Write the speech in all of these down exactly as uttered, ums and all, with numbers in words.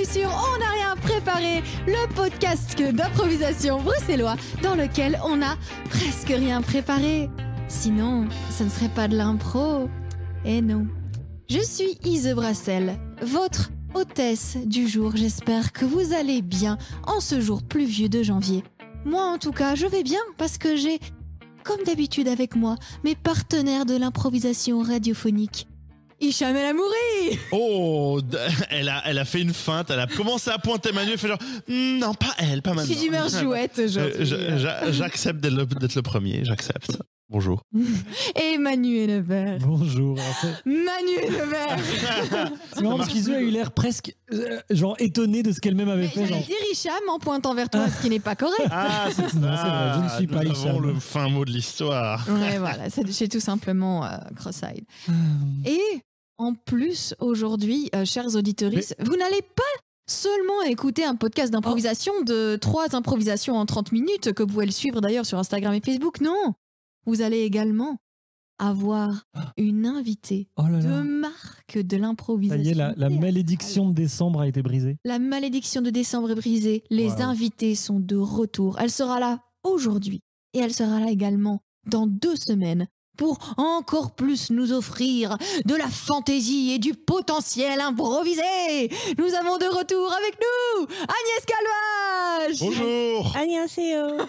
sur On n'a rien préparé, le podcast d'improvisation bruxellois dans lequel on n'a presque rien préparé. Sinon, ce ne serait pas de l'impro. Et non. Je suis Ise Brassel, votre hôtesse du jour. J'espère que vous allez bien en ce jour pluvieux de janvier. Moi, en tout cas, je vais bien parce que j'ai, comme d'habitude avec moi, mes partenaires de l'improvisation radiophonique. Hicham El Amouri. Oh, elle a, elle a fait une feinte, elle a commencé à pointer Manu, elle fait genre, non, pas elle, pas maintenant. Je suis d'humeur chouette aujourd'hui. Euh, j'a- J'accepte d'être le, d'être le premier, j'accepte. Bonjour. Et Manu Levert. Bonjour. Manu Levert. C'est marrant parce qu'Iso a eu l'air presque euh, genre étonné de ce qu'elle-même avait Mais fait. j'allais Genre. dire Hicham en pointant vers toi, ce qui n'est pas correct. Ah, c'est Non, c'est vrai, je ne suis pas Nous Hicham. avons le fin mot de l'histoire. Ouais, voilà, c'est c'est tout simplement euh, cross-eyed. Et en plus, aujourd'hui, euh, chers auditeurs, vous n'allez pas seulement écouter un podcast d'improvisation de trois improvisations en trente minutes, que vous pouvez le suivre d'ailleurs sur Instagram et Facebook. Non, vous allez également avoir une invitée Oh là de là. marque de Ça l'improvisation. y est, la, la malédiction de décembre a été brisée. La malédiction de décembre est brisée. Les Wow. invités sont de retour. Elle sera là aujourd'hui et elle sera là également dans deux semaines pour encore plus nous offrir de la fantaisie et du potentiel improvisé. Nous avons de retour avec nous Agnès Calvache. Bonjour. 안녕하세요.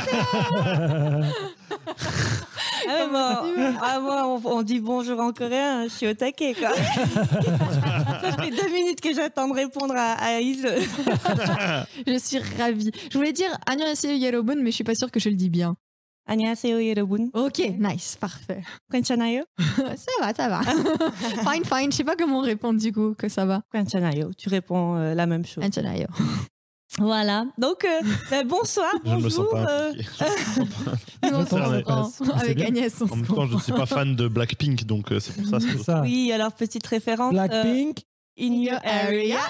Ah, bon, ah, moi, on, on dit bonjour en coréen, je suis au taquet, quoi. Ça fait deux minutes que j'attends de répondre à, à Ise. Je suis ravie. Je voulais dire Annyeonghaseyo Yerobun, mais je suis pas sûre que je le dis bien. 안녕하세요, 여러분. Ok, nice, parfait. 괜찮아요? Ça va, ça va. Fine, fine. Je sais pas comment répondre du coup que ça va. 괜찮아요. Tu réponds euh, la même chose. Annyeonghaseyo. Voilà. Donc, euh, ben, bonsoir, Je ne me sens bonjour. pas euh, impliqué. Je me sens pas- Nous, on Attends, se mais- comprend. c'est Avec bien. Agnès, on En se même temps, je ne comprend. suis pas fan de Blackpink, donc euh, c'est pour ça. C'est ça. Oui, alors, petite référence. euh, Blackpink. in your area.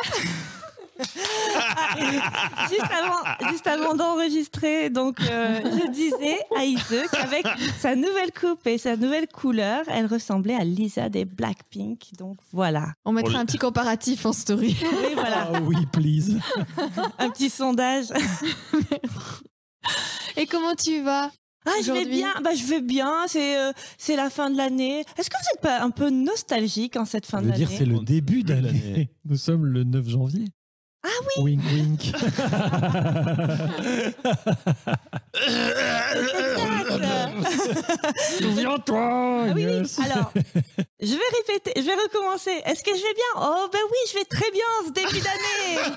Ah, juste avant, juste avant d'enregistrer, donc euh, je disais à Ise qu'avec sa nouvelle coupe et sa nouvelle couleur, elle ressemblait à Lisa des Blackpink. Donc voilà. On mettra Pour un petit comparatif en story. Oui, voilà, Ah oui, please. un petit sondage. Et comment tu vas? Ah, je vais Aujourd'hui. bien. Bah, je vais bien. C'est euh, c'est la fin de l'année. Est-ce que vous n'êtes pas un peu nostalgique en cette fin Je de veux l'année dire, c'est le début de l'année. d'année. Nous sommes le neuf janvier. Ah oui. Wink, wink. Souviens-toi. Ah oui, oui. Agnès. Alors, je vais répéter, je vais recommencer. Est-ce que je vais bien? Oh, ben oui, je vais très bien en ce début d'année.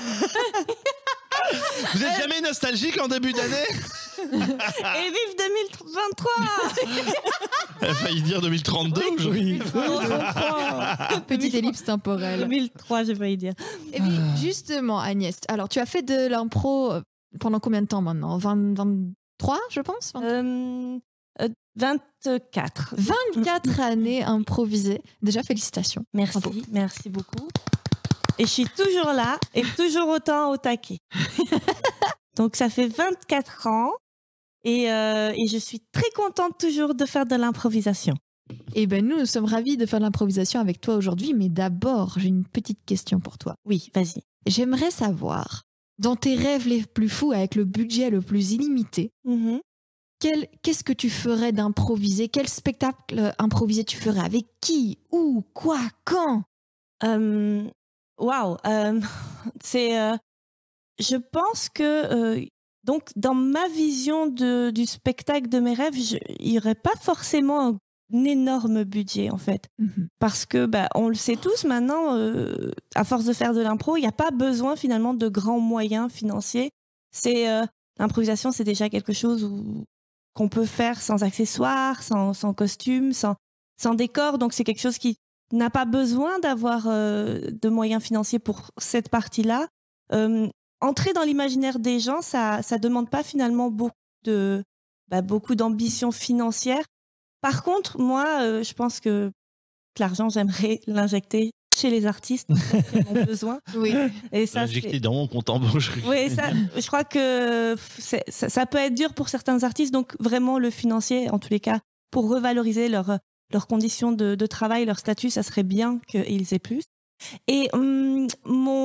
Vous êtes jamais nostalgique en début d'année? Et vive deux mille vingt-trois. Elle a failli dire deux mille trente-deux aujourd'hui. Oui. Petite ellipse temporelle. deux mille trois, j'ai failli dire. Et puis, justement, Agnès, alors tu as fait de l'impro euh, pendant combien de temps maintenant? vingt, vingt-trois, je pense? vingt- Euh, euh, vingt-quatre. vingt-quatre années improvisées. Déjà, félicitations. Merci, Bravo. merci beaucoup. Et je suis toujours là et toujours autant au taquet. Donc ça fait vingt-quatre ans et, euh, et je suis très contente toujours de faire de l'improvisation. Et ben nous, nous sommes ravis de faire de l'improvisation avec toi aujourd'hui, mais d'abord, j'ai une petite question pour toi. Oui, vas-y. J'aimerais savoir, dans tes rêves les plus fous, avec le budget le plus illimité, Mhm. quel- qu'est-ce que tu ferais d'improviser? Quel spectacle improvisé tu ferais? Avec qui? Où? Quoi? Quand? Euh, Waouh, euh, c'est. euh, je pense que euh, donc dans ma vision de, du spectacle de mes rêves, je- il n'y aurait pas forcément un énorme budget en fait, Mhm. parce que bah, on le sait tous maintenant, euh, à force de faire de l'impro, il n'y a pas besoin finalement de grands moyens financiers. C'est euh, l'improvisation, c'est déjà quelque chose où, qu'on peut faire sans accessoires, sans, sans costume, sans, sans décor. Donc c'est quelque chose qui n'a pas besoin d'avoir euh, de moyens financiers pour cette partie-là. Euh, entrer dans l'imaginaire des gens, ça ça demande pas finalement beaucoup de bah, beaucoup d'ambition financière. Par contre, moi, euh, je pense que l'argent, j'aimerais l'injecter chez les artistes qui en ont besoin. Oui. Et ça, Injecté c'est- dans mon compte en banque. oui, ça, je crois que c'est- ça, ça peut être dur pour certains artistes. Donc vraiment, le financier, en tous les cas, pour revaloriser leur leurs conditions de, de travail, leur statut, ça serait bien qu'ils aient plus. Et hum, mon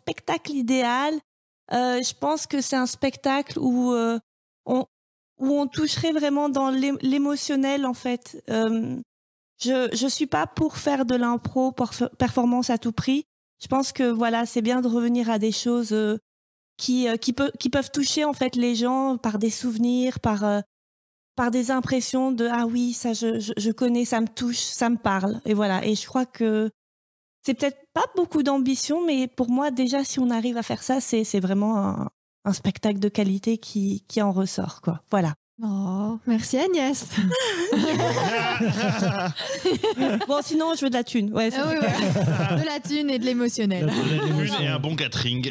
spectacle idéal. Euh, je pense que c'est un spectacle où euh, on où on toucherait vraiment dans l'é- l'émotionnel en fait. Euh, je je suis pas pour faire de l'impro pour f- performance à tout prix. Je pense que voilà, c'est bien de revenir à des choses euh, qui euh, qui peut qui peuvent toucher en fait les gens par des souvenirs, par euh, par des impressions de ah oui, ça je, je je connais, ça me touche, ça me parle et voilà. Et je crois que c'est peut-être pas beaucoup d'ambition, mais pour moi déjà si on arrive à faire ça, c'est c'est vraiment un, un spectacle de qualité qui qui en ressort quoi. Voilà. Oh, merci Agnès. Bon sinon je veux de la thune. Ouais. c'est- Ah oui, ouais. De la thune et de l'émotionnel. Une et un bon catering.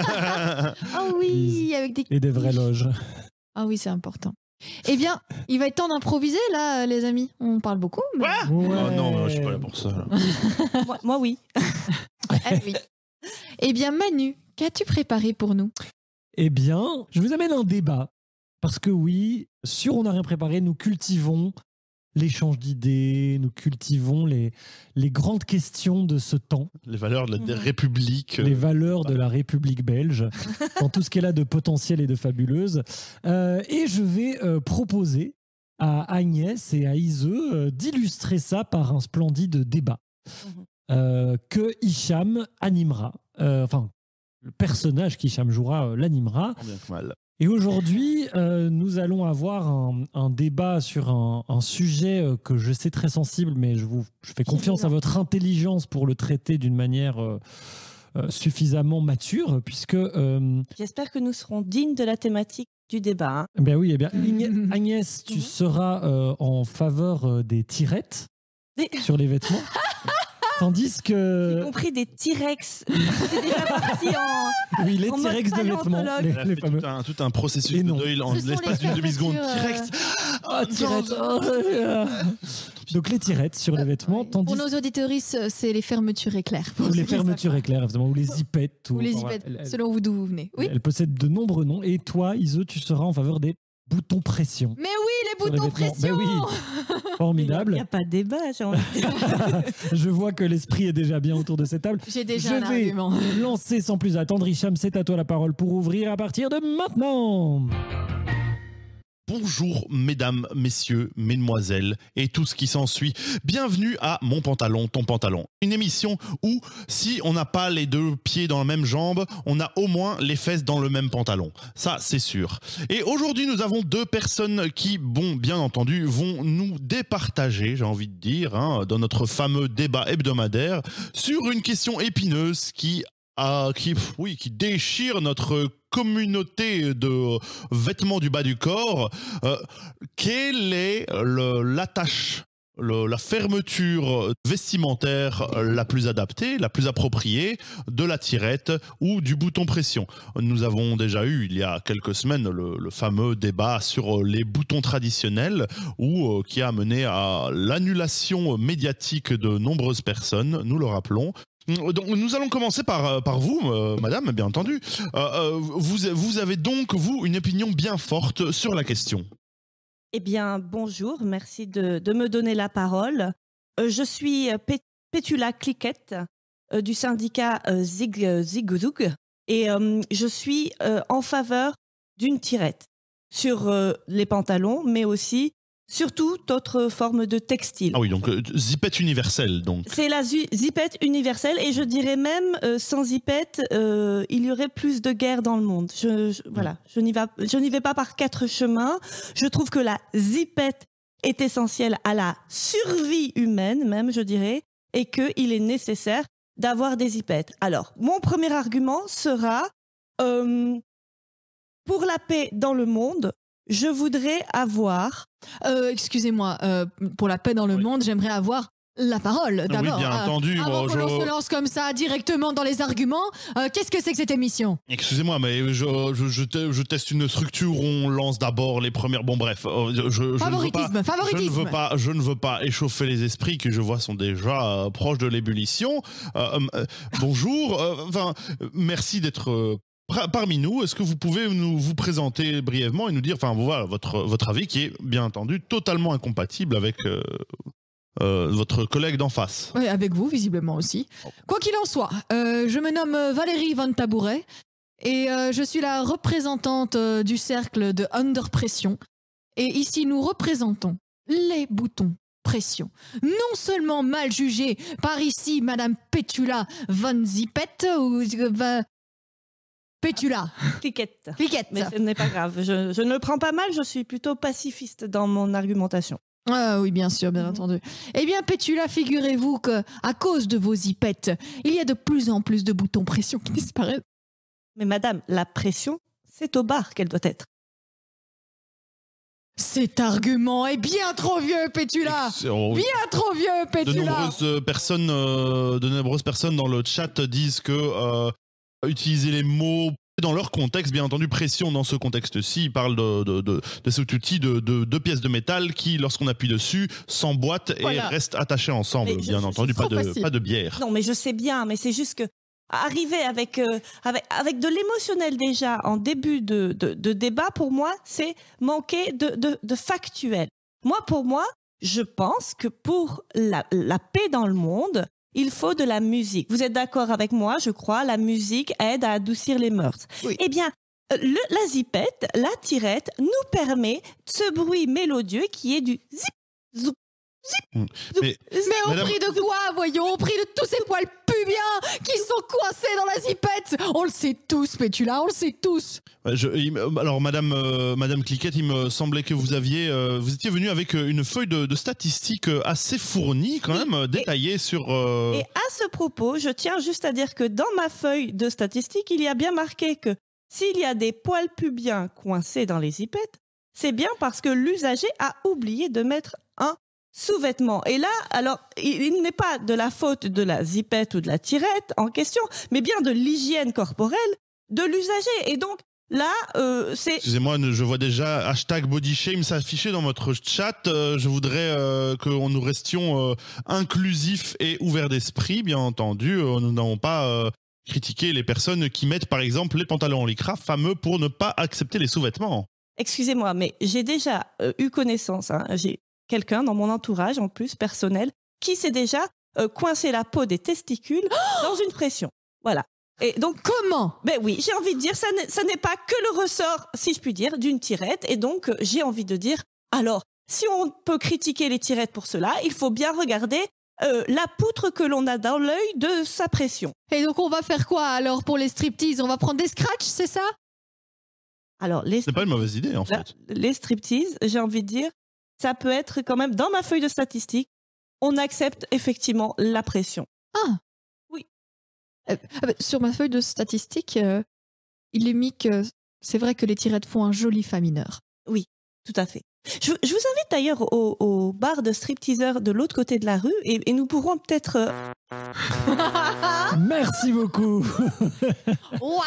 Ah oui, avec des... Et des vraies loges. Ah oui, c'est important. Eh bien, il va être temps d'improviser là, les amis. On parle beaucoup. Mais... Ouais. Oh non, je suis pas là pour ça. là. moi, moi, oui. Ah oui. Eh bien, Manu, qu'as-tu préparé pour nous? Eh bien, je vous amène un débat. Parce que oui, sur On n'a rien préparé, nous cultivons l'échange d'idées, nous cultivons les, les grandes questions de ce temps, Les valeurs de la Mhm. République. les valeurs de la République belge, dans tout ce qu'elle a de potentiel et de fabuleuse. Euh, et je vais euh, proposer à Agnès et à Ise euh, d'illustrer ça par un splendide débat Mhm. euh, que Hicham animera. Euh, enfin, le personnage qu'Hicham jouera euh, l'animera. Tant bien que mal. Et aujourd'hui, euh, nous allons avoir un, un débat sur un, un sujet euh, que je sais très sensible, mais je, vous, je fais confiance à votre intelligence pour le traiter d'une manière euh, euh, suffisamment mature, puisque... euh, J'espère que nous serons dignes de la thématique du débat. hein. ben oui, eh bien, Agne- Agnès, tu seras euh, en faveur euh, des tirettes Des- sur les vêtements, tandis J'ai que... compris des T-Rex. C'est déjà parti en... Oui, les en mode T-Rex de vêtements, paléontologue. les, Elle a les fait fameux... tout, un, tout un processus Et de non. Doyle en Ce sont l'espace les d'une demi-seconde. fermetures, T-Rex. Ah, tirettes. Oh, euh, Donc les tirettes sur les vêtements, tandis Pour nos auditoristes, c'est les fermetures éclairs. ou les fermetures éclairs, évidemment, ou les zipettes. Ou les enfin, zipettes, voilà, elle- selon vous d'où vous venez. Oui. Elle, elle possède de nombreux noms. Et toi, Ise, tu seras en faveur des boutons pression. Mais oui, les Sur les boutons vêtements. pression. Ben oui. Il n'y Formidable. a pas de débat, j'ai envie de dire. Je vois que l'esprit est déjà bien autour de cette table. J'ai déjà Je un vais argument. lancer sans plus attendre. Hicham, c'est à toi la parole pour ouvrir à partir de maintenant. Bonjour mesdames, messieurs, mesdemoiselles et tout ce qui s'ensuit. Bienvenue à Mon Pantalon, Ton Pantalon. Une émission où, si on n'a pas les deux pieds dans la même jambe, on a au moins les fesses dans le même pantalon. Ça, c'est sûr. Et aujourd'hui, nous avons deux personnes qui, bon, bien entendu, vont nous départager, j'ai envie de dire, hein, dans notre fameux débat hebdomadaire, sur une question épineuse qui Ah, qui, oui, qui déchire notre communauté de vêtements du bas du corps. Euh, quelle est le- l'attache, le- la fermeture vestimentaire la plus adaptée, la plus appropriée de la tirette ou du bouton pression? Nous avons déjà eu, il y a quelques semaines, le, le fameux débat sur les boutons traditionnels ou euh, qui a mené à l'annulation médiatique de nombreuses personnes, nous le rappelons. Donc, nous allons commencer par, par vous, euh, madame, bien entendu. Euh, euh, vous, vous avez donc, vous, une opinion bien forte sur la question. Eh bien, bonjour, merci de, de me donner la parole. Euh, je suis euh, Pé- Pétula Cliquette euh, du syndicat euh, Zig euh, Zigouzoug et euh, je suis euh, en faveur d'une tirette sur euh, les pantalons, mais aussi sur toute autre forme de textile. Ah oui, donc euh, zipette universelle, donc. C'est la zu- zipette universelle et je dirais même euh, sans zipette, euh, il y aurait plus de guerre dans le monde. Je, je- voilà, je n'y vais, je n'y vais pas par quatre chemins. Je trouve que la zipette est essentielle à la survie humaine, même je dirais, et qu'il est nécessaire d'avoir des zipettes. Alors, mon premier argument sera euh, pour la paix dans le monde. Je voudrais avoir Euh, Excusez-moi, euh, pour la paix dans le Oui. monde, j'aimerais avoir la parole Oui, d'abord. bien Euh, entendu. Avant bon, que je- l'on se lance comme ça directement dans les arguments, euh, qu'est-ce que c'est que cette émission? Excusez-moi, mais je, je, je, te- je teste une structure où on lance d'abord les premières. Bon, bref, euh, je, je, je ne veux Favoritisme, pas, favoritisme. Je ne veux pas, je ne veux pas échauffer les esprits que je vois sont déjà euh, proches de l'ébullition. Euh, euh, bonjour, euh, enfin, euh, merci d'être euh, pra- parmi nous. Est-ce que vous pouvez nous vous présenter brièvement et nous dire, enfin, voilà, votre votre avis qui est bien entendu totalement incompatible avec euh, euh, votre collègue d'en face. Oui, avec vous, visiblement aussi. Quoi qu'il en soit, euh, je me nomme Valérie Van Tabouret et euh, je suis la représentante euh, du cercle de Under Pression. Et ici, nous représentons les boutons pression. Non seulement mal jugés par ici Madame Petula Von Zippet ou... Euh, Petula. Cliquette. Cliquette. Mais ce n'est pas grave. Je, je ne le prends pas mal, je suis plutôt pacifiste dans mon argumentation. Ah oui, bien sûr, bien mmh. entendu. Eh bien, Petula, figurez-vous que à cause de vos zippettes, il y a de plus en plus de boutons pression qui disparaissent. Mais madame, la pression, c'est au bar qu'elle doit être. Cet argument est bien trop vieux, Petula. Oh, oui. Bien trop vieux, Petula. De nombreuses personnes, euh, de nombreuses personnes dans le chat disent que euh, utiliser les mots dans leur contexte, bien entendu, pression dans ce contexte-ci, ils parlent de, de, de, de cet outil de deux de pièces de métal qui, lorsqu'on appuie dessus, s'emboîtent voilà. et restent attachés ensemble. Mais bien je, entendu, pas de, pas de bière. Non, mais je sais bien, mais c'est juste que arriver avec, euh, avec, avec de l'émotionnel déjà en début de, de, de débat, pour moi, c'est manquer de, de, de factuel. Moi, pour moi, je pense que pour la, la paix dans le monde, il faut de la musique. Vous êtes d'accord avec moi, je crois, la musique aide à adoucir les mœurs. Oui. Eh bien, le, la zippette, la tirette, nous permet ce bruit mélodieux qui est du zip, zoup, zip, mmh. zoup, mais, mais au madame... prix de quoi, voyons? Au prix de tous ces poils pubiens qui sont coincés dans la zippette. On le sait tous, Petula, on le sait tous. Je, il, alors, madame, euh, madame Cliquette, il me semblait que vous aviez, euh, vous étiez venue avec une feuille de, de statistiques assez fournie, quand même, oui. détaillée et, sur... Euh... Et à ce propos, je tiens juste à dire que dans ma feuille de statistiques, il y a bien marqué que s'il y a des poils pubiens coincés dans les zippettes, c'est bien parce que l'usager a oublié de mettre un sous-vêtement. Et là, alors, il, il n'est pas de la faute de la zippette ou de la tirette en question, mais bien de l'hygiène corporelle de l'usager. Et donc, là, euh, c'est... Excusez-moi, je vois déjà hashtag bodyshame s'afficher dans votre chat. Euh, je voudrais euh, que nous restions euh, inclusifs et ouverts d'esprit, bien entendu. Euh, nous n'avons pas euh, critiqué les personnes qui mettent, par exemple, les pantalons en lycra, fameux pour ne pas accepter les sous-vêtements. Excusez-moi, mais j'ai déjà euh, eu connaissance, hein, j'ai quelqu'un dans mon entourage, en plus, personnel, qui s'est déjà euh, coincé la peau des testicules oh dans une pression. Voilà. Et donc, comment? Ben oui, j'ai envie de dire, ça n'est pas que le ressort, si je puis dire, d'une tirette. Et donc, j'ai envie de dire, alors, si on peut critiquer les tirettes pour cela, il faut bien regarder euh, la poutre que l'on a dans l'œil de sa pression. Et donc, on va faire quoi alors pour les striptease? On va prendre des scratchs, c'est ça? Alors, les c'est pas une mauvaise idée, en fait. Les striptease, j'ai envie de dire, ça peut être quand même, dans ma feuille de statistiques, on accepte effectivement la pression. Ah. Oui. Euh, sur ma feuille de statistiques, euh, il est mis que c'est vrai que les tirettes font un joli fa mineur. Oui, tout à fait. Je, je vous invite d'ailleurs au, au bar de stripteasers de l'autre côté de la rue et, et nous pourrons peut-être... Euh... Merci beaucoup. Waouh!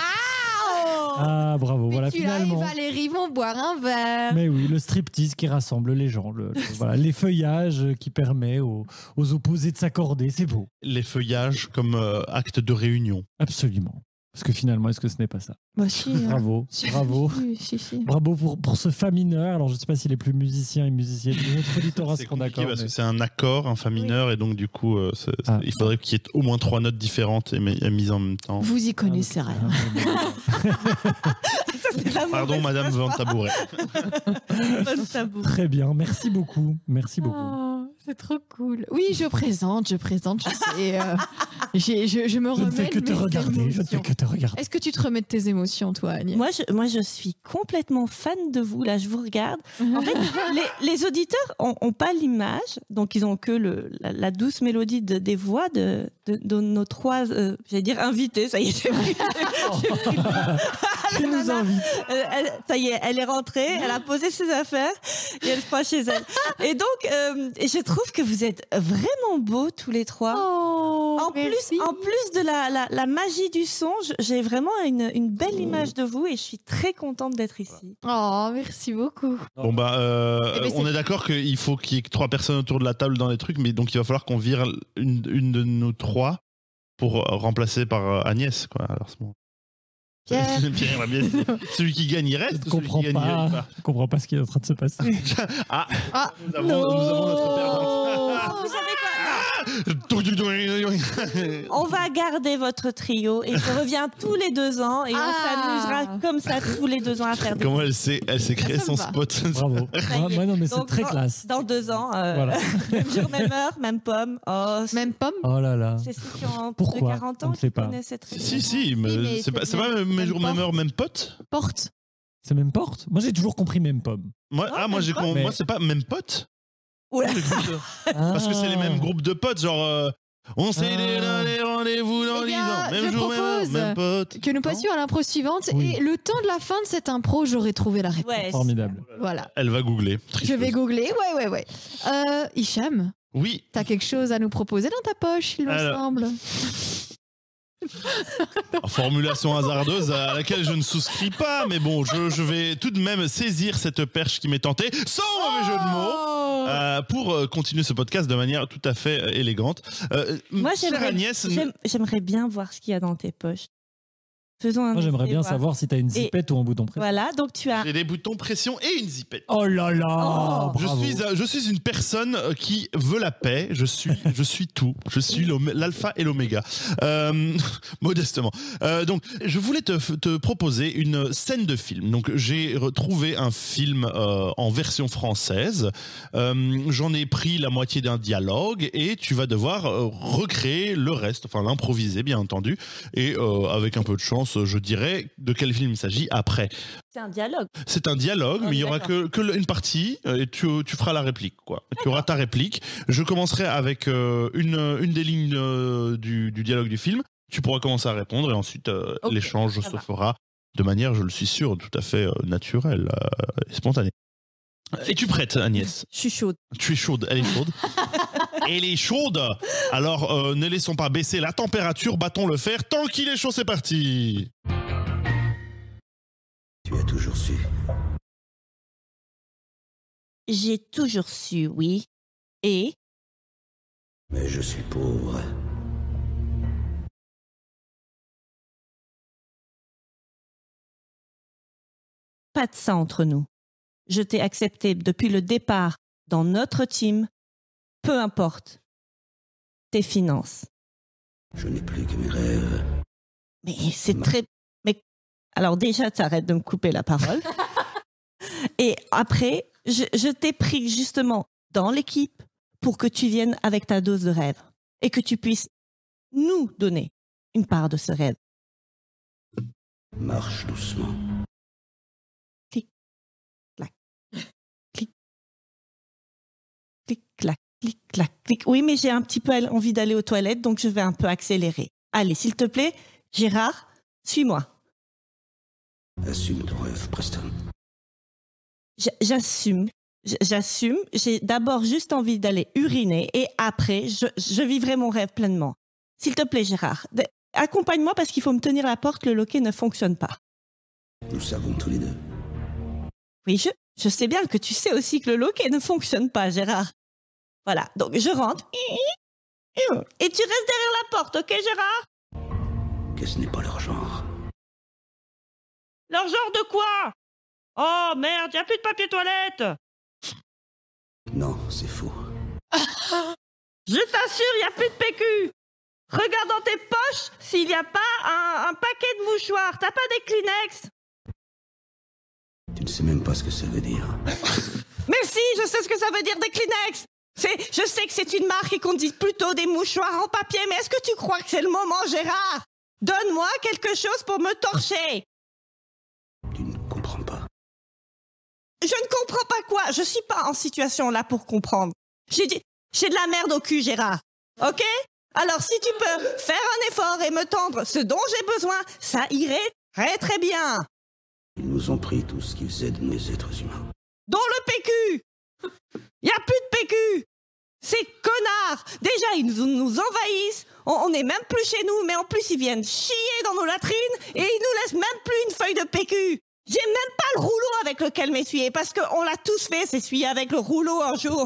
Ah, bravo. Mais voilà, tu finalement. Et Valérie vont boire un verre. Mais oui, le striptease qui rassemble les gens. Le, le, voilà, les feuillages qui permet aux, aux opposés de s'accorder, c'est beau. Les feuillages comme euh, acte de réunion. Absolument. Parce que finalement, est-ce que ce n'est pas ça? Bah si. Bravo, si, bravo. Si, si, si. Bravo pour, pour ce fa mineur. Alors, je ne sais pas si les plus musiciens et musiciennes de notre auditorat seront d'accord. Parce mais... que c'est un accord, un fa mineur, oui. Et donc du coup, euh, c'est, c'est, ah. il faudrait qu'il y ait au moins trois notes différentes et, et mises en même temps. Vous y connaissez ah, rien. Pardon, Madame Van Tabouret. Très bien, merci beaucoup. Merci beaucoup. Oh, c'est trop cool. Oui, je présente, je présente, je sais. Euh, j'ai, je, je me remets. Je ne fais que te regarder. Émotions. Je ne fais que te regarder. Est-ce que tu te remets de tes émotions, toi, Agnès? Moi, je, moi, je suis complètement fan de vous. Là, je vous regarde. En fait, les, les auditeurs n'ont pas l'image, donc ils n'ont que le, la, la douce mélodie de, des voix de, de, de nos trois, euh, j'allais dire invités. Ça y est, j'ai pris. J'ai pris Qui nous invite? Elle, elle, ça y est, elle est rentrée, elle a posé ses affaires et elle se croit chez elle. Et donc, euh, je trouve que vous êtes vraiment beaux tous les trois. Oh, en, plus, en plus de la, la, la magie du son, j'ai vraiment une, une belle image de vous et je suis très contente d'être ici. Oh, merci beaucoup. Bon bah, euh, eh ben on est d'accord qu'il faut qu'il y ait trois personnes autour de la table dans les trucs, mais donc il va falloir qu'on vire une, une de nous trois pour remplacer par Agnès, quoi. Alors, Pierre. Pierre va bien dire. Celui qui gagne, il reste. Je Celui comprends qui gagne, il pas. gagne pas. Je comprends pas ce qui est en train de se passer. Ah, Ah, nous avons, nous avons notre perdante. Vous savez quoi? Oh. On va garder votre trio et je reviens tous les deux ans et on Ah. s'amusera comme ça tous les deux ans à faire des... Comment elle s'est, elle s'est créée Ça me son va. spot. Bravo. Ça y Moi, est. moi, non, mais c'est Donc, très dans- classe. Dans deux ans, euh, Voilà. même jour, même heure, même pomme. Oh, c'est même pomme. Oh là là. c'est ceux qui ont plus de Pourquoi quarante On ans ne sait qui pas. connaissaient très bien. Si, si, mais, mais c'est pas, c'est c'est pas même- mes même jours, même porte. heure, même pote. Porte. C'est même porte. Moi, j'ai toujours compris même pomme. Moi, Non, ah, moi, même j'ai pas. con- Mais- moi, c'est pas même pote. Oula. Parce que c'est les Ah. mêmes groupes de potes, genre. euh, on s'est Ah. donné rendez-vous dans Eh dix bien, ans. Même je jour, même heure, propose même pote. Que nous passions à l'impro suivante. Oui. Et le temps de la fin de cette impro, j'aurai trouvé la réponse. Ouais, Formidable. Voilà. Elle va googler. Je vais googler. Ouais, ouais, ouais. Euh, Hicham, Oui. t'as quelque chose à nous proposer dans ta poche, il me Alors. semble. En formulation hasardeuse à laquelle je ne souscris pas, mais bon, je, je vais tout de même saisir cette perche qui m'est tentée, sans mauvais jeu de mots, Oh. euh, pour euh, continuer ce podcast de manière tout à fait euh, élégante. Euh, Moi, chère j'aimerais Agnès, j'aime- j'aimerais bien voir ce qu'il y a dans tes poches. Faisons un Moi, j'aimerais essai, bien voir. savoir si t'as une Et- zipette ou un bouton près. Voilà, donc tu as... j'ai des boutons pression et une zipette. Oh là là. Oh. Je bravo. suis, euh, je suis une personne euh, qui veut la paix. Je suis, je suis tout. Je suis l'om- l'alpha et l'oméga. Euh, modestement. Euh, donc, je voulais te, f- te proposer une scène de film. Donc, j'ai retrouvé un film euh, en version française. Euh, J'en ai pris la moitié d'un dialogue et tu vas devoir euh, recréer le reste, enfin l'improviser, bien entendu. Et euh, avec un peu de chance, je dirais de quel film il s'agit après. C'est un dialogue. C'est un dialogue, On mais il y est aura d'accord. que, que le- une partie euh, et tu, tu feras la réplique. Quoi. Tu auras ta réplique. Je commencerai avec euh, une, une des lignes euh, du, du dialogue du film. Tu pourras commencer à répondre et ensuite euh, Ok, l'échange ça se va. fera de manière, je le suis sûr, tout à fait euh, naturelle euh, et spontanée. Es-tu prête, Agnès? Je suis chaude. Tu es chaude, elle est chaude. Elle est chaude. Alors euh, ne laissons pas baisser la température, battons le fer. Tant qu'il est chaud, c'est parti. Tu as toujours su. J'ai toujours su, oui. Et Mais je suis pauvre. pas de ça entre nous. Je t'ai accepté depuis le départ dans notre team, peu importe tes finances. Je n'ai plus que mes rêves. Mais c'est très... Mais alors déjà, tu arrêtes de me couper la parole. Et après, je, je t'ai pris justement dans l'équipe pour que tu viennes avec ta dose de rêve et que tu puisses nous donner une part de ce rêve. Marche doucement. Clic, clac, clic, clac, clic. Oui, mais j'ai un petit peu envie d'aller aux toilettes, donc je vais un peu accélérer. Allez, s'il te plaît, Gérard, suis-moi. Assume ton rêve, Preston. J- J'assume. J- J'assume. J'ai d'abord juste envie d'aller uriner et après, je, je vivrai mon rêve pleinement. S'il te plaît, Gérard, d- accompagne-moi parce qu'il faut me tenir la porte, le loquet ne fonctionne pas. Nous savons tous les deux. Oui, je, je sais bien que tu sais aussi que le loquet ne fonctionne pas, Gérard. Voilà, donc je rentre. Et tu restes derrière la porte, ok, Gérard? Que ce n'est pas leur genre. Leur genre de quoi? Oh merde, y a plus de papier toilette! Non, c'est faux. Je t'assure, y a plus de P Q! Regarde dans tes poches s'il n'y a pas un, un paquet de mouchoirs. T'as pas des Kleenex? Tu ne sais même pas ce que ça veut dire. Mais si, je sais ce que ça veut dire des Kleenex! C'est, je sais que c'est une marque et qu'on dit plutôt des mouchoirs en papier, mais est-ce que tu crois que c'est le moment, Gérard? Donne-moi quelque chose pour me torcher! Tu ne comprends pas. Je ne comprends pas quoi. Je suis pas en situation là pour comprendre. J'ai dit, j'ai de la merde au cul, Gérard. Ok? Alors si tu peux faire un effort et me tendre ce dont j'ai besoin, ça irait très très bien. Ils nous ont pris tout ce qu'ils aident nous les êtres humains. Dont le P Q. Y a plus de P Q. Ces connards. Déjà ils nous, nous envahissent. On, on est même plus chez nous, mais en plus ils viennent chier dans nos latrines et ils nous laissent même plus une feuille de P Q. J'ai même pas le rouleau avec lequel m'essuyer, parce qu'on l'a tous fait, s'essuyer avec le rouleau un jour.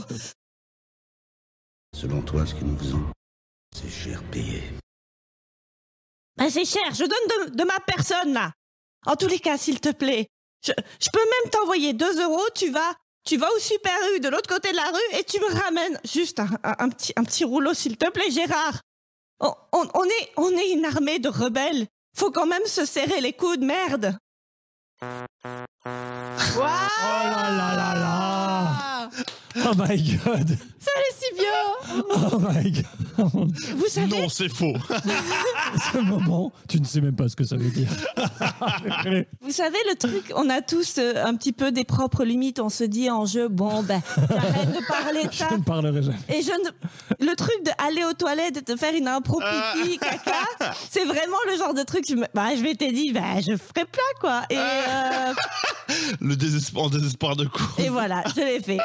Selon toi, ce que nous faisons, c'est cher payé. Ben c'est cher, je donne de, de ma personne, là. En tous les cas, s'il te plaît, je, je peux même t'envoyer deux euros. Tu vas, tu vas au Super U de l'autre côté de la rue et tu me ramènes juste un, un, un petit, un petit rouleau, s'il te plaît, Gérard. On, on, on est, on est une armée de rebelles. Faut quand même se serrer les coudes, merde. Waouh, Oh là là là là. Oh my god. ça allait si bien. Oh my god. Vous savez, Non, c'est faux. Ce moment, tu ne sais même pas ce que ça veut dire. vous savez le truc, on a tous euh, un petit peu des propres limites. On se dit en jeu, bon ben, j'arrête de parler de ça. Je ne parlerai jamais. Et je ne... le truc de aller aux toilettes et de faire une impro pipi, caca, c'est vraiment le genre de truc. Je, me... bah, je m'étais dit, bah, je ferai plein quoi. Et, euh... Le désespoir, désespoir de cause. et voilà, je l'ai fait.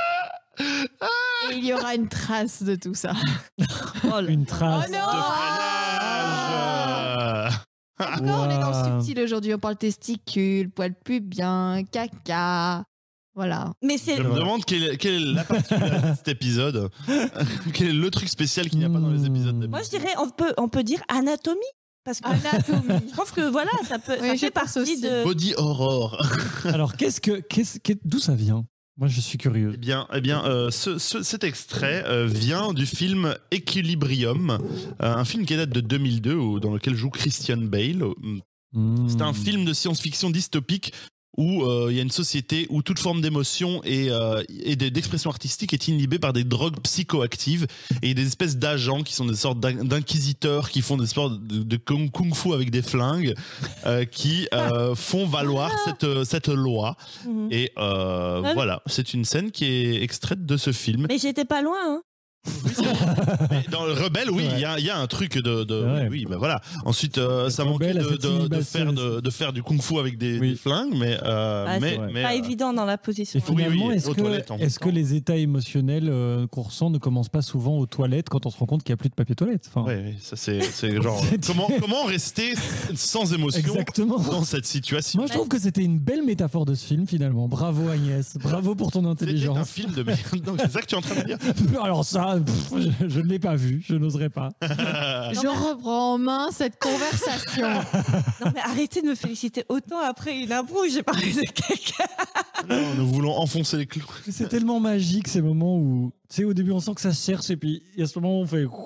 Et il y aura une trace de tout ça. Oh là. Une trace. Oh non. De freinage. Encore, on est dans le Wow. subtil aujourd'hui. On parle testicules, poils pubiens, caca. Voilà. Mais c'est Je me demande quelle, est- quelle est la particularité de cet épisode. Quel est le truc spécial qu'il n'y a pas dans les épisodes d'habitude. moi je dirais, on peut, on peut dire anatomie. Parce que Anatomie. je trouve que voilà, ça, peut, Oui, ça je fait pense partie aussi. de. Body Horror. Alors, qu'est-ce que, qu'est-ce, qu'est- d'où ça vient? Moi, je suis curieux. Eh bien, eh bien euh, ce- ce- cet extrait euh, vient du film Equilibrium, euh, un film qui date de deux mille deux, où- dans lequel joue Christian Bale. Mmh. C'est un film de science-fiction dystopique où euh, il y a une société où toute forme d'émotion et, euh, et de- d'expression artistique est inhibée par des drogues psychoactives, et il y a des espèces d'agents qui sont des sortes d'in- d'inquisiteurs qui font des sortes de, de kung, kung-fu avec des flingues euh, qui euh, font valoir cette, cette loi. Mhm. Et euh, Ouais. voilà, c'est une scène qui est extraite de ce film. Mais j'étais pas loin. Hein. Mais dans le Rebelle, oui, il y, a- il y a un truc de. de Ouais. oui, bah voilà. Ensuite, euh, ça manquait Rebelle a de, cette de- de inhibition faire, aussi. de, de faire du kung-fu avec des, Oui. des flingues, mais. euh, Ah, mais, c'est mais, pas euh, évident dans la position. Et Oui, finalement, oui, est-ce, aux que, toilettes en est-ce même que temps. les états émotionnels euh, qu'on ressent ne commencent pas souvent aux toilettes quand on se rend compte qu'il n'y a plus de papier toilette? Enfin, ouais, ouais, ça c'est c'est genre. C'est- comment, comment rester sans émotion exactement. dans cette situation? Moi, je trouve que c'était une belle métaphore de ce film, finalement. Bravo, Agnès. Bravo pour ton C'était un intelligence. film de merde. Donc, c'est ça que tu es en train de dire? Alors ça, pff, je, je ne l'ai pas vu. Je n'oserais pas. Je reprends en main cette conversation. Non mais arrêtez de me féliciter autant après une impro où j'ai parlé de quelqu'un. Non, nous voulons enfoncer les clous. C'est tellement magique ces moments où, tu sais, au début on sent que ça se cherche et puis il y a ce moment où on fait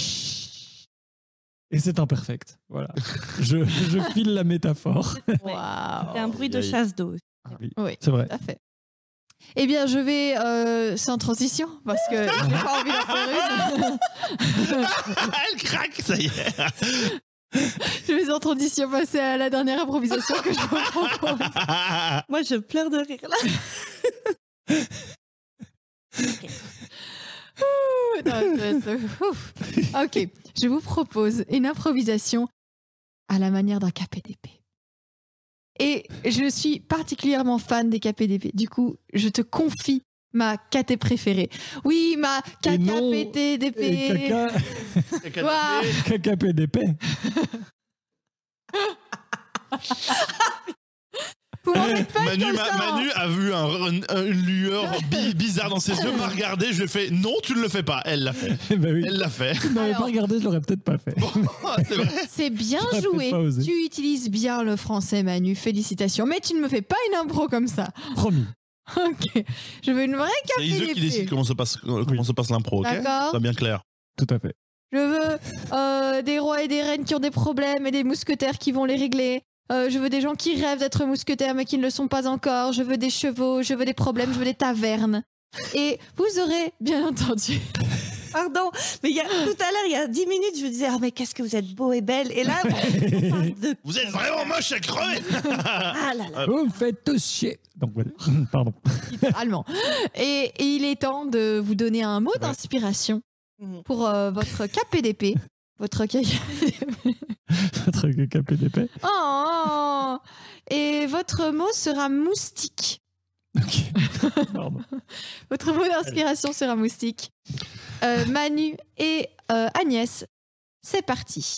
et c'est imperfect. Voilà. Je, je file la métaphore. Waouh. C'est un bruit de Aïe, aïe. chasse d'eau. Oui, C'est vrai. tout à fait. Eh bien, je vais euh, sans transition parce que j'ai pas envie d'en faire une. Elle craque, ça y est. Je vais sans transition passer à la dernière improvisation que je vous propose. Moi je pleure de rire là. Ouh, non, c'est- c'est- ouf. Ok, je vous propose une improvisation à la manière d'un K P D P. Et je suis particulièrement fan des K P D P. Du coup, je te confie ma K T préférée. Oui, ma Et non, K K P D Et P. caca, Ouah. caca P D P. Vous m'en faites pas Manu, comme m'a- ça, hein. Manu a vu un, un- une lueur bi- bizarre dans ses yeux, m'a regardé, je lui ai fait non, tu ne le fais pas. Elle l'a fait. Eh ben oui. Elle l'a fait. Si tu m'avais Alors- pas regardé, je l'aurais peut-être pas fait. C'est vrai. C'est bien J'aurais peut-être joué. pas osé. Tu utilises bien le français, Manu. Félicitations. Mais tu ne me fais pas une impro comme ça. Promis. Ok. Je veux une vraie C'est Iseu qui K P D décide P. comment se passe, comment Oui. se passe l'impro, ok? D'accord. C'est bien clair. Tout à fait. Je veux euh, des rois et des reines qui ont des problèmes et des mousquetaires qui vont les régler. Euh, je veux des gens qui rêvent d'être mousquetaires mais qui ne le sont pas encore. Je veux des chevaux, je veux des problèmes, je veux des tavernes. Et vous aurez, bien entendu, Pardon, mais il y a, tout à l'heure, il y a dix minutes, je me disais, oh, mais qu'est-ce que vous êtes beau et belle. Et là, on parle de... Vous êtes vraiment moche à crever. Ah là là. Vous me faites tous chier. Donc voilà. Pardon. littéralement. Et, et il est temps de vous donner un mot d'inspiration Mhm. pour euh, votre K P D P. Votre K P D P. Votre caca P D P. Oh, et votre mot sera moustique. Ok. Pardon. Votre mot d'inspiration sera moustique. Euh, Manu et euh, Agnès, c'est parti.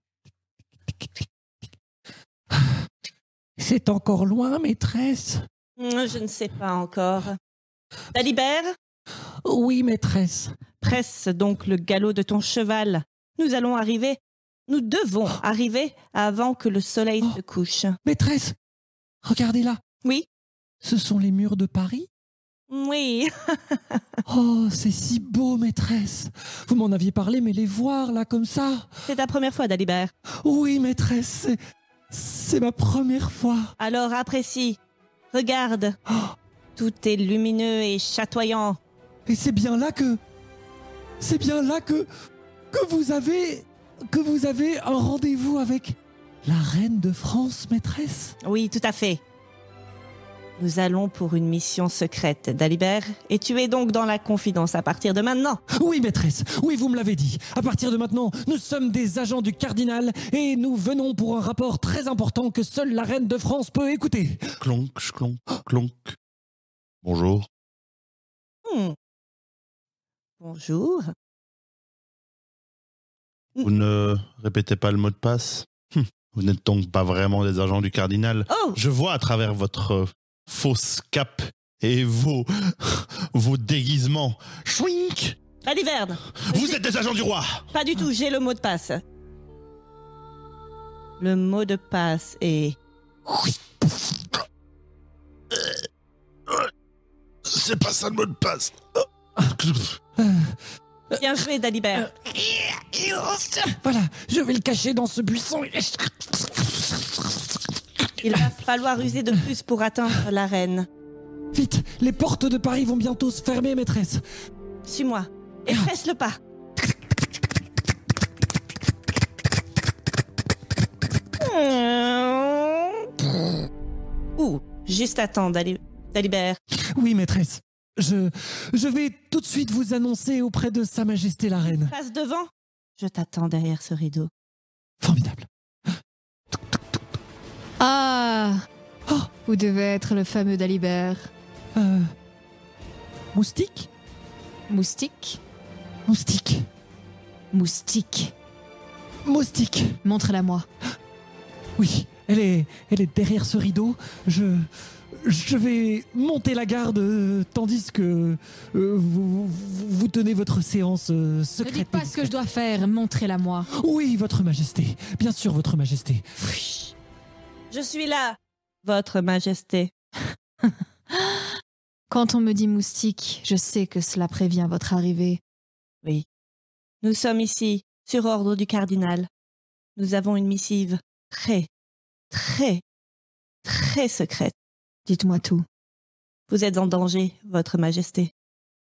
C'est encore loin, maîtresse. Je ne sais pas encore. Dalibert, Oui, maîtresse. presse donc le galop de ton cheval. Nous allons arriver, nous devons arriver avant que le soleil Oh. se couche. Maîtresse, regardez là. Oui, Ce sont les murs de Paris. oui. Oh, c'est si beau, maîtresse. Vous m'en aviez parlé, mais les voir là comme ça. C'est ta première fois, Dalibert. Oui, maîtresse, c'est, c'est ma première fois. Alors apprécie. Regarde. Oh, Tout est lumineux et chatoyant. et c'est bien là que, c'est bien là que, que vous avez, que vous avez un rendez-vous avec la reine de France, maîtresse. Oui, tout à fait. Nous allons pour une mission secrète, Dalibert, et tu es donc dans la confidence à partir de maintenant. Oui, maîtresse, oui, vous me l'avez dit. À partir de maintenant, nous sommes des agents du cardinal et nous venons pour un rapport très important que seule la reine de France peut écouter. Clonk, clonk, clonk. Bonjour. Hmm. Bonjour. Vous ne répétez pas le mot de passe? Hum, Vous n'êtes donc pas vraiment des agents du cardinal. Oh, Je vois à travers votre euh, fausse cape et vos, vos déguisements. Chouink! Dalibert. Vous êtes des agents du roi! Pas du tout, j'ai le mot de passe. Le mot de passe est... C'est pas ça le mot de passe. Bien joué, Dalibert. Voilà, je vais le cacher dans ce buisson. Il va falloir user de plus pour atteindre la reine. Vite, les portes de Paris vont bientôt se fermer, maîtresse. Suis-moi et presse le pas. Ouh, juste attends, Dali- Dalibert. Oui, maîtresse. Je, je vais tout de suite vous annoncer auprès de Sa Majesté la Reine. Passe devant. Je t'attends derrière ce rideau. Formidable. Ah, Oh, vous devez être le fameux Dalibert. euh, moustique Moustique Moustique. Moustique. Moustique. Montre-la moi. Oui, elle est, elle est derrière ce rideau. Je, je vais monter la garde euh, tandis que euh, vous, vous, vous tenez votre séance euh, Ne secrète. dites pas ce que je dois faire, montrez-la moi. Oui, votre majesté. Bien sûr, votre majesté. Je suis là, votre majesté. Quand on me dit moustique, je sais que cela prévient votre arrivée. Oui. Nous sommes ici, sur ordre du cardinal. Nous avons une missive très, très, très secrète. Dites-moi tout. Vous êtes en danger, votre majesté.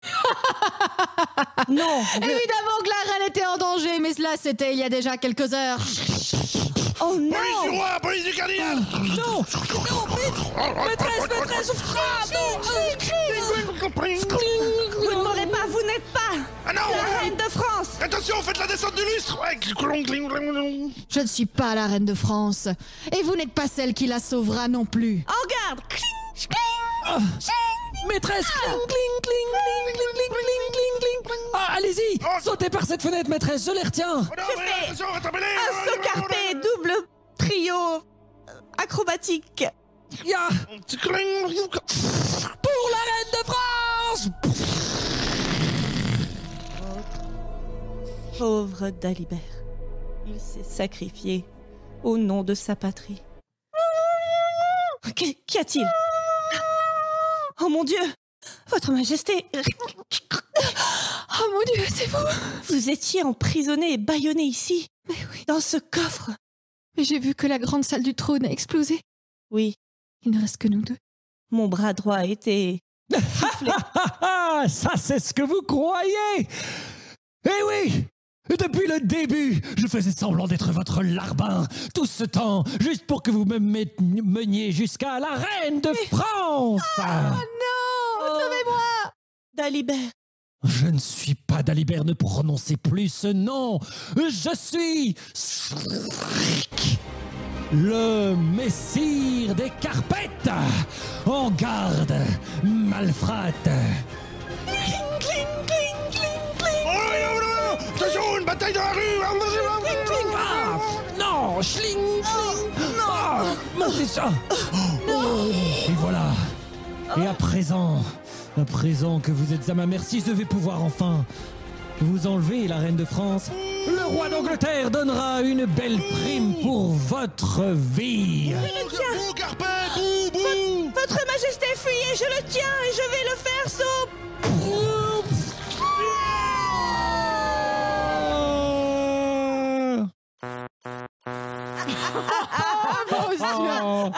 Non, je- Évidemment que la reine était en danger, mais cela c'était il y a déjà quelques heures. Oh Police du non! roi, police du cardinal! Non, maîtresse, maîtresse, frappe, Vous ne m'aurez pas, vous n'êtes pas Ah non! la reine de France! Attention, faites la descente du lustre! Ouais, clonk, clonk, clonk, clonk. Je ne suis pas la reine de France. Et vous n'êtes pas celle qui la sauvera non plus. En garde! maîtresse. Cling, cling, cling, cling, cling, cling, cling, cling, cling. Ah, allez-y, Oh. sautez par cette fenêtre, maîtresse, je les retiens. Oh non, mais attention, rattrapez-les! Un saut carpé, double trio euh, acrobatique. Ya, Cling. pour la reine de France. Pauvre Dalibert. Il s'est sacrifié au nom de sa patrie. Qu'y qu'y a-t-il? Oh mon Dieu! Votre Majesté! Oh mon Dieu, c'est vous. Vous étiez emprisonné et bâillonné ici, Mais oui. dans ce coffre. Mais j'ai vu que la grande salle du trône a explosé. Oui, Il ne reste que nous deux. mon bras droit a été... Ah, ça c'est ce que vous croyez. Eh oui, depuis le début, je faisais semblant d'être votre larbin, tout ce temps, juste pour que vous me met- meniez jusqu'à la reine de France. Non, sauvez-moi. Dalibert. Je ne suis pas Dalibert, ne prononcez plus ce nom. Je suis le messire des carpettes. En garde, malfrate. Oh non, non, non! Attention, une bataille dans la rue! Ah, non, schling, schling. Ah, montez ça. Et voilà, Et à présent, à présent que vous êtes à ma merci, je vais pouvoir enfin vous enlever la reine de France. Le roi d'Angleterre donnera une belle prime pour votre vie. Bouh, Carpet, bouh, bouh. Votre Majesté, fuyez, je le tiens et je vais le faire sauter. Oh,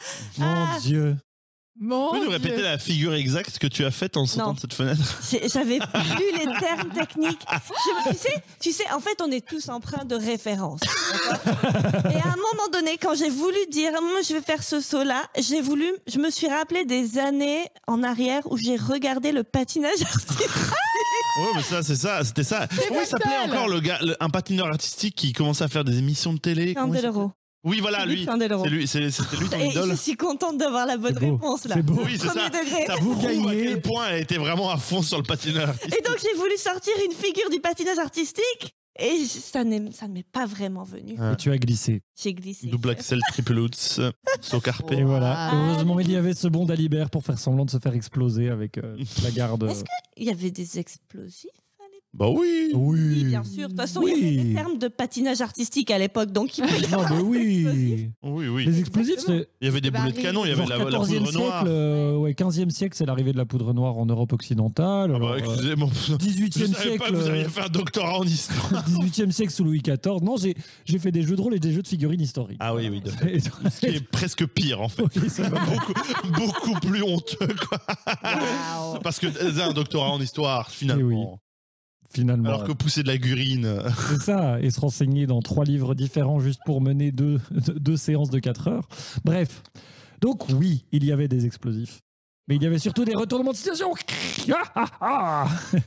mon Dieu. Mon Tu peux nous Dieu. répéter la figure exacte que tu as faite en sautant Non. de cette fenêtre? J'ai- J'avais plus les termes techniques. Je- tu, sais, tu sais, en fait, on est tous empreints de référence. d'accord Et à un moment donné, quand j'ai voulu dire, moi, je vais faire ce saut-là, j'ai voulu, je me suis rappelé des années en arrière où j'ai regardé le patinage artistique. Ouais, mais ça, c'est ça, c'était ça. Comment il s'appelait seul. encore le gars, le- un patineur artistique qui commençait à faire des émissions de télé? Comment il s'appelait? Candeloro. Oui, voilà, Philippe lui. Candeloro. C'est lui, c'est- c'était lui ton Et idole. je suis contente d'avoir la bonne C'est beau. réponse là. C'est beau. Oui, c'est Premier ça. degré. Ça Vous prouve à gagnez. quel point elle était vraiment à fond sur le patineur artistique. Et donc j'ai voulu sortir une figure du patinage artistique et je- ça, n'est- ça ne m'est pas vraiment venu. Ah. Et tu as glissé. J'ai glissé. Double axel, triple lutz, saut carpé. Et voilà. Ah. Heureusement, il y avait ce bon d'Alibert pour faire semblant de se faire exploser avec euh, la garde. Est-ce Il y avait des explosifs à l'époque. Bah oui. Oui, bien sûr. De toute façon, il y avait Oui. des termes de patinage artistique à l'époque, donc il peut y Non, avoir mais des explosifs. oui. Oui, oui. Les explosifs, c'est Il y avait des Bah, boulets de canon, il y avait genre la, la quatorzième poudre noire. siècle, euh, ouais, quinzième siècle, c'est l'arrivée de la poudre noire en Europe occidentale. Ah bah, Alors, euh, excusez-moi. Je dix-huitième savais pas siècle, que vous alliez euh, faire doctorat en histoire. dix-huitième siècle sous Louis quatorze. Non, j'ai j'ai fait des jeux de rôle et des jeux de figurines historiques. Ah oui, oui. de fait. Et- Ce qui est presque pire, en fait. Oui, ça va. beaucoup, beaucoup plus honteux, quoi. Waouh. Parce que euh, un doctorat en histoire, finalement. Finalement. Alors que pousser de la gurine. euh, C'est ça, et se renseigner dans trois livres différents juste pour mener deux, deux séances de quatre heures. Bref, donc oui, il y avait des explosifs. Mais il y avait surtout des retournements de situation. Ah, ah, ah.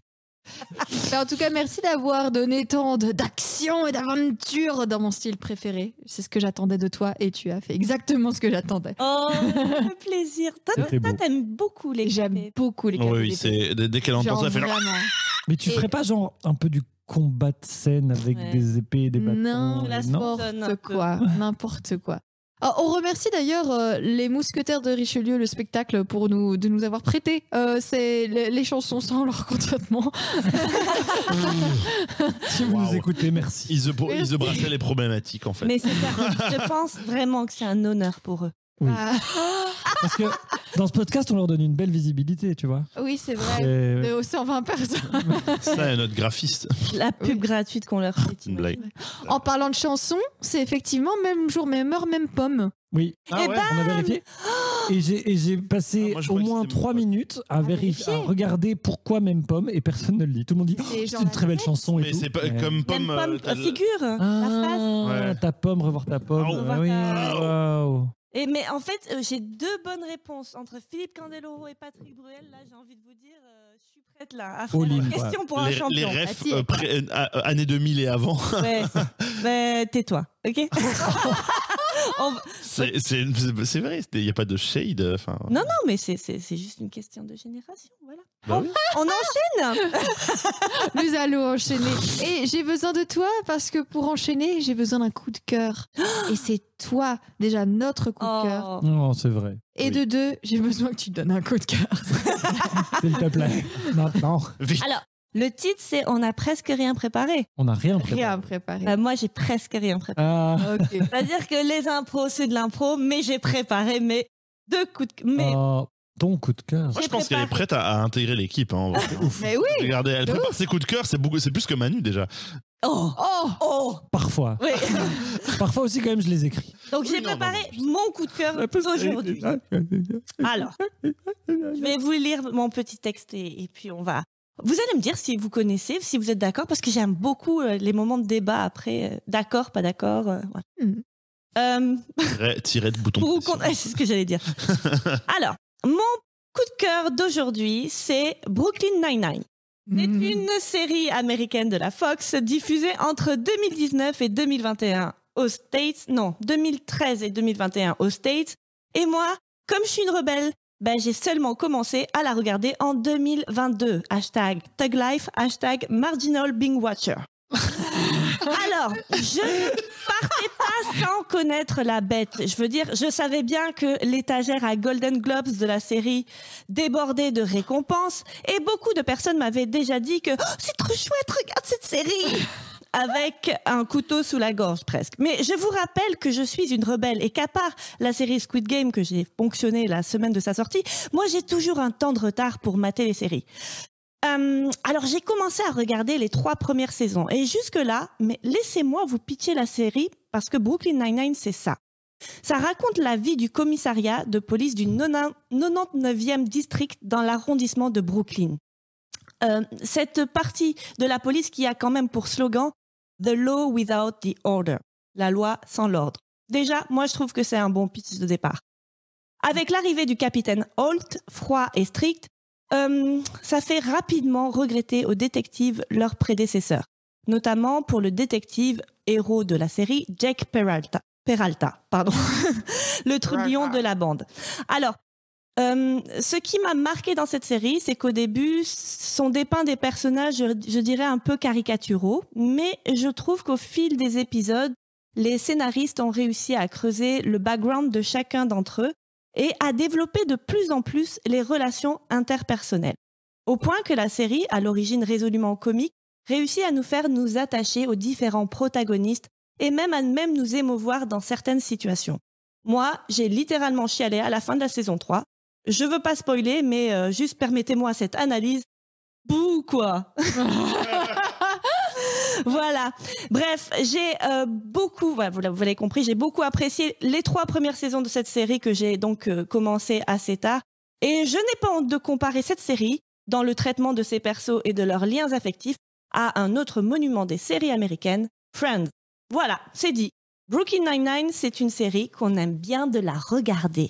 Mais en tout cas, merci d'avoir donné tant de- d'action et d'aventure dans mon style préféré. C'est ce que j'attendais de toi et tu as fait exactement ce que j'attendais. Oh, ça fait plaisir. Toi, C'était toi, beau. t'aimes beaucoup les J'aime cafés. beaucoup les Oui, cafés oui, d'épée. c'est dès dès qu'elle entend Genre ça, elle fait. vraiment. Mais tu Et- ferais pas genre un peu du combat de scène avec Ouais. des épées et des bâtons Non, et- la non sporte. un N'importe peu. quoi, n'importe quoi. Ah, on remercie d'ailleurs euh, les Mousquetaires de Richelieu, le spectacle, pour nous, de nous avoir prêté euh, c'est, les, les chansons sans leur consentement. Si vous Waouh. nous écoutez, merci. Ils se, ils se Merci. brassaient les problématiques, en fait. Mais c'est ça. Je pense vraiment que c'est un honneur pour eux. Oui. Ah, Parce que dans ce podcast, on leur donne une belle visibilité, tu vois. oui, c'est vrai. Et- De aux cent vingt personnes. Ça, est notre graphiste. La pub Oui. gratuite qu'on leur fait. Une blague. En parlant de chansons, c'est effectivement même jour, même heure, même pomme. Oui, Ah Et ouais. on a vérifié. Et j'ai et j'ai passé Ah, moi, je au croyais que moins c'était mon trois pote. minutes à, vérifier, à vérifier. regarder pourquoi même pomme et personne ne le dit. Tout le monde dit oh, C'est c'est genre une très belle la chanson et Mais tout. c'est pas Ouais. comme Même pomme. euh, pomme, t'as la le- figure, la phrase. Ah, Ouais. ta pomme, revoir ta pomme. Ah, Ah oui, revoir waouh. Et mais en fait, euh, j'ai deux bonnes réponses entre Philippe Candeloro et Patrick Bruel. Là, j'ai envie de vous dire, euh, je suis prête là à faire All in, une quoi. question pour un les, les champion. refs Ah, si. euh, pré- euh, euh, années deux mille et avant. Ouais. Ben, tais-toi, ok. On va- C'est c'est- c'est- c'est vrai, il n'y a pas de shade. Enfin, Non, non, mais c'est c'est- c'est juste une question de génération, voilà. bah oui. On enchaîne. Nous allons enchaîner. Et j'ai besoin de toi parce que pour enchaîner, j'ai besoin d'un coup de cœur. Et c'est toi, déjà, notre coup de cœur. Oh. Non, c'est vrai. Et Oui. de deux, j'ai besoin que tu te donnes un coup de cœur. S'il te plaît. Maintenant, Vite. Alors, le titre, c'est On n'a presque rien préparé. on n'a rien préparé. Rien préparé. Bah, moi, j'ai presque rien préparé. Ah, Ok. C'est-à-dire que les impros, c'est de l'impro, mais j'ai préparé mes deux coups de cœur. Mais ah, ton coup de cœur. Moi, je j'ai pense qu'elle est préparé. prête à, à intégrer l'équipe. Hein. Mais oui. Regardez, elle De prépare ses coups de cœur, c'est beaucoup, c'est plus que Manu déjà. Oh, Oh. oh, Parfois. oui. Parfois aussi, quand même, je les écris. Donc Oui, j'ai non, préparé non, mon coup de cœur aujourd'hui. Alors, je vais vous lire mon petit texte et, et puis on va. Vous allez me dire si vous connaissez, si vous êtes d'accord, parce que j'aime beaucoup euh, les moments de débat après. euh, d'accord, pas d'accord. euh, voilà. Mhm. Euh, Tiret, tiret de bouton. pour ou de pression. contre, ouais, c'est ce que j'allais dire. Alors, mon coup de cœur d'aujourd'hui, c'est Brooklyn Nine-Nine. C'est Mhm. une série américaine de la Fox diffusée entre deux mille dix-neuf et deux mille vingt et un aux States. Non, deux mille treize et deux mille vingt et un aux States. Et moi, comme je suis une rebelle, ben, j'ai seulement commencé à la regarder en deux mille vingt-deux. Hashtag Tug Life, hashtag Marginal Bing Watcher. Alors, je ne partais pas sans connaître la bête. Je veux dire, je savais bien que l'étagère à Golden Globes de la série débordait de récompenses et beaucoup de personnes m'avaient déjà dit que oh, c'est trop chouette, regarde cette série avec un couteau sous la gorge presque. Mais je vous rappelle que je suis une rebelle et qu'à part la série Squid Game que j'ai ponctionnée la semaine de sa sortie, moi j'ai toujours un temps de retard pour mater les séries. Euh, alors j'ai commencé à regarder les trois premières saisons et jusque-là, mais laissez-moi vous pitcher la série parce que Brooklyn Nine-Nine c'est ça. Ça raconte la vie du commissariat de police du quatre-vingt-dix-neuvième district dans l'arrondissement de Brooklyn. Euh, cette partie de la police qui a quand même pour slogan « The law without the order », la loi sans l'ordre. Déjà, moi je trouve que c'est un bon pitch de départ. Avec l'arrivée du capitaine Holt, froid et strict, euh, ça fait rapidement regretter aux détectives leurs prédécesseurs, notamment pour le détective héros de la série, Jack Peralta, Peralta pardon, le trublion de la bande. Alors, Euh, ce qui m'a marqué dans cette série, c'est qu'au début, sont dépeints des personnages, je, je dirais, un peu caricaturaux, mais je trouve qu'au fil des épisodes, les scénaristes ont réussi à creuser le background de chacun d'entre eux et à développer de plus en plus les relations interpersonnelles. Au point que la série, à l'origine résolument comique, réussit à nous faire nous attacher aux différents protagonistes et même à même nous émouvoir dans certaines situations. Moi, j'ai littéralement chialé à la fin de la saison trois. Je veux pas spoiler, mais euh, juste permettez-moi cette analyse. Bouh, quoi. Voilà. Bref, j'ai euh, beaucoup, voilà, vous l'avez compris, j'ai beaucoup apprécié les trois premières saisons de cette série que j'ai donc euh, commencé assez tard. Et je n'ai pas honte de comparer cette série, dans le traitement de ses persos et de leurs liens affectifs, à un autre monument des séries américaines, Friends. Voilà, c'est dit. Brooklyn Nine-Nine, c'est une série qu'on aime bien de la regarder.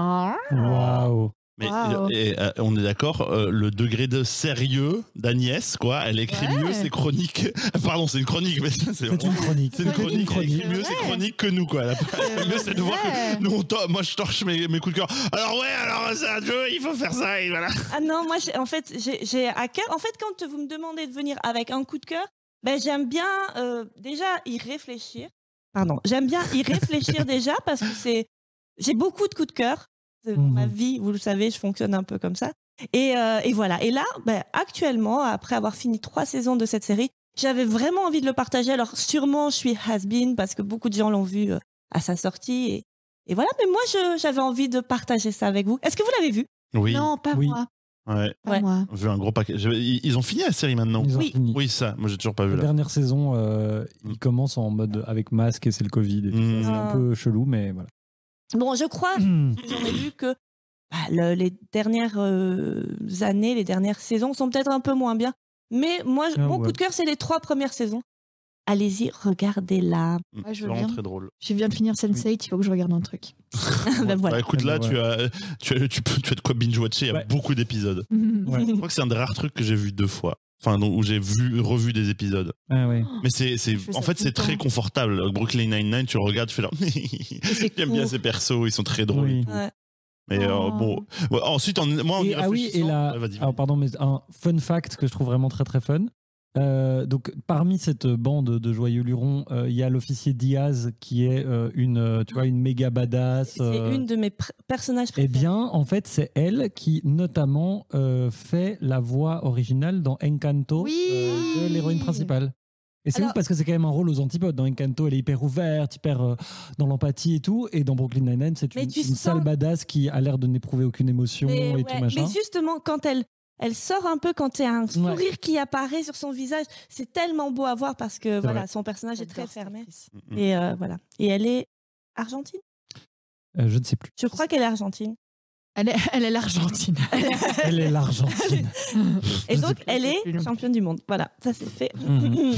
Waouh. Mais Wow. et, euh, on est d'accord, euh, le degré de sérieux d'Agnès, quoi, elle écrit Ouais. mieux ses chroniques. Pardon, c'est une chronique, mais c'est C'est une chronique. C'est une chronique, elle chronique. écrit mieux ses chroniques que nous, quoi. Elle a pas- Elle mieux, c'est de voir que nous, on tor- moi, je torche mes, mes coups de cœur. Alors ouais, alors c'est un jeu, il faut faire ça, et voilà. Ah non, moi, j'ai- en fait, j'ai j'ai à cœur. En fait, quand vous me demandez de venir avec un coup de cœur, ben, j'aime bien euh, déjà y réfléchir. Pardon, j'aime bien y réfléchir déjà parce que c'est. J'ai beaucoup de coups de cœur. Dans Mhm. ma vie, vous le savez, je fonctionne un peu comme ça. Et, euh, et voilà. Et là, ben, actuellement, après avoir fini trois saisons de cette série, j'avais vraiment envie de le partager. Alors, sûrement, je suis has-been parce que beaucoup de gens l'ont vu euh, à sa sortie. Et, et voilà. Mais moi, je- j'avais envie de partager ça avec vous. Est-ce que vous l'avez vu? Oui, Non, pas Oui. moi. ouais. Pas Ouais. moi. J'ai vu un gros paquet. Je- Ils ils ont fini la série maintenant. Ils ont Oui. fini. Oui, ça, moi j'ai toujours pas vu La là. dernière saison, euh, Mm. il commence en mode avec masque et c'est le Covid. Et tout Mm. ça. C'est Ah. un peu chelou, mais voilà. Bon, je crois J'en ai vu que bah, le- les dernières euh, années, les dernières saisons sont peut-être un peu moins bien. Mais moi, je- Ah mon ouais. coup de cœur, c'est les trois premières saisons. Allez-y, regardez-la. Mm. Ouais, je C'est veux vraiment bien. très drôle. Je viens de finir sense eight, il faut que je regarde un truc. Ben voilà. Bah, écoute, là, Ah bah tu, as, tu, as, tu, peux, tu as de quoi binge-watcher. Il y a Ouais. beaucoup d'épisodes. Ouais. Je crois que c'est un des rares trucs que j'ai vu deux fois. Enfin, donc, où j'ai vu, revu des épisodes. Ah ouais. Mais c'est, c'est, Je fais en ça fait, tout c'est le temps. très confortable. Brooklyn Nine-Nine, tu le regardes, tu fais genre. c'est J'aime bien court. ces persos, ils sont très drôles. Oui. et tout. Ouais. Mais euh, Oh. bon. Ouais, ensuite, en, moi, en y Et, ah oui, et réfléchissant- là, Ouais, vas-y, alors pardon, mais un fun fact que je trouve vraiment très très fun. Euh, donc parmi cette bande de joyeux lurons, euh, il y a l'officier Diaz qui est euh, une, euh, tu vois, une méga badass. C'est euh, une de mes pr- personnages Eh préférés. bien, en fait, c'est elle qui notamment euh, fait la voix originale dans Encanto Oui. euh, de l'héroïne principale. Et c'est Alors- ouf parce que c'est quand même un rôle aux antipodes. Dans Encanto, elle est hyper ouverte, hyper euh, dans l'empathie et tout. Et dans Brooklyn Nine-Nine, c'est Mais une, tu une sens- sale badass qui a l'air de n'éprouver aucune émotion mais, et ouais, tout machin. mais justement, quand elle, elle sort un peu, quand il y a un sourire qui apparaît sur son visage, c'est tellement beau à voir parce que voilà, vrai. son personnage est très J'adore cette fermé. actrice. Mm. Et euh, voilà. Et elle est argentine. Euh, je ne sais plus. Je crois qu'elle est argentine. Elle est, elle est l'Argentine. Elle est l'Argentine. Et Je donc, sais plus. elle Je sais est plus non plus. championne du monde. Voilà, ça c'est fait. Mhm.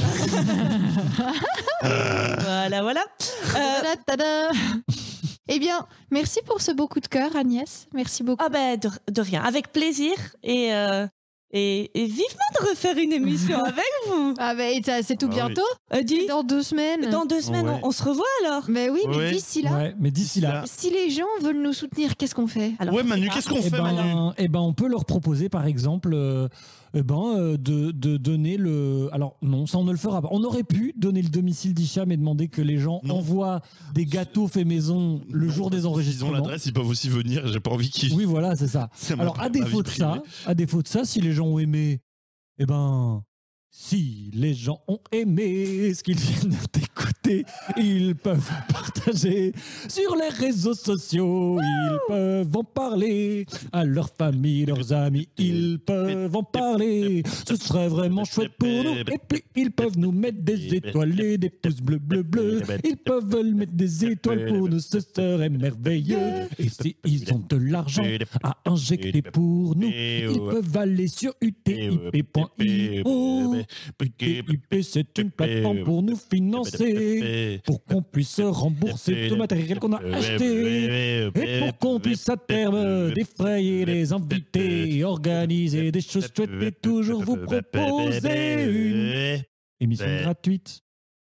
Voilà, voilà. Euh, Tada, tada. Eh bien, merci pour ce beau coup de cœur, Agnès. Merci beaucoup. ah ben, de, de rien. Avec plaisir. Et, euh, Et, et vivement de refaire une émission avec vous. Ah bah, et ça, c'est tout Ah bientôt. Euh, dis, Dans deux semaines. dans deux semaines, Ouais. on, on se revoit alors. Mais oui, mais Ouais. d'ici là, Ouais, mais d'ici là, si les gens veulent nous soutenir, qu'est-ce qu'on fait? Alors, Ouais, je sais Manu, pas. qu'est-ce qu'on eh fait, Manu? ben, eh ben, on peut leur proposer, par exemple, euh, eh ben, euh, de, de donner le. Alors, non, ça, on ne le fera pas. On aurait pu donner le domicile d'Hicham et demander que les gens Non. envoient des gâteaux faits maison le Non, jour des Ils ont enregistrements. l'adresse, ils peuvent aussi venir. J'ai pas envie qu'ils. Oui, voilà, c'est ça. C'est ma- Alors, à ma défaut vie de ça, privée. à défaut de ça, si les gens ont aimé, eh ben, si les gens ont aimé ce qu'ils viennent d'écouter, ils peuvent partager sur les réseaux sociaux, ils peuvent en parler à leur famille, leurs amis, ils peuvent en parler. Ce serait vraiment chouette pour nous. Et puis, ils peuvent nous mettre des étoiles et des pouces bleus, bleus, bleus. Ils peuvent mettre des étoiles pour nous, ce serait merveilleux. Et si ils ont de l'argent à injecter pour nous, ils peuvent aller sur U T I P point I O. U T I P, c'est une plateforme pour nous financer, pour qu'on puisse rembourser tout le matériel qu'on a acheté, et pour qu'on puisse à terme défrayer les invités, organiser des choses chouettes et toujours vous proposer une émission gratuite.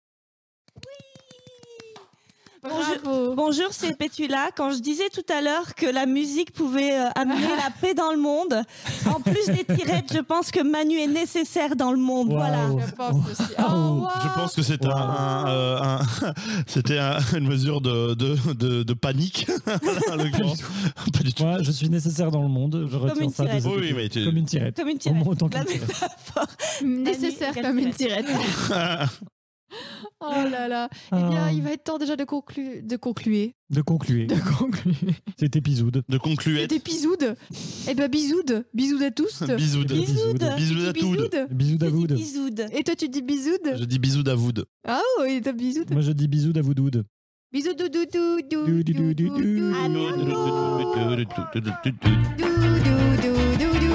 Bravo. Bonjour, c'est Pétula. Quand je disais tout à l'heure que la musique pouvait euh, amener la paix dans le monde, en plus des tirettes, je pense que Manu est nécessaire dans le monde. Wow. Voilà. Je pense aussi. Oh, wow. Je pense que c'est un, un, euh, un- c'était un- une mesure de, de, de, de panique. en l'occurrence. Pas du tout. Moi, je suis nécessaire dans le monde. Je retiens une ça. des tirette. Oui, oui, épisodes. mais tu- Comme une tirette. Comme une Au tirette. moins autant qu'une La tirette. métaphore. Nécessaire Manu, comme une tirette. tirette. Oh là là. Eh bien, Ah. il va être temps déjà de conclure. De concluer. De conclure De conclure. cet épisode. De conclure. C'était bisoude. Eh ben, bisoude. Bisoude à tous. Bisous. de- Bisoude. Bisous à tous. Bisoude. Bisous d'Avoud. Bisoude. Et toi, tu dis bisoude? Je dis bisous d'Avoud. Ah oui, t'as bisoude. Moi, je dis bisous d'Avoudoud. Bisous dou dou dou dou Dou, dou, dou dou, dou, dou dou. dou À bientôt. dou dou dou dou dou.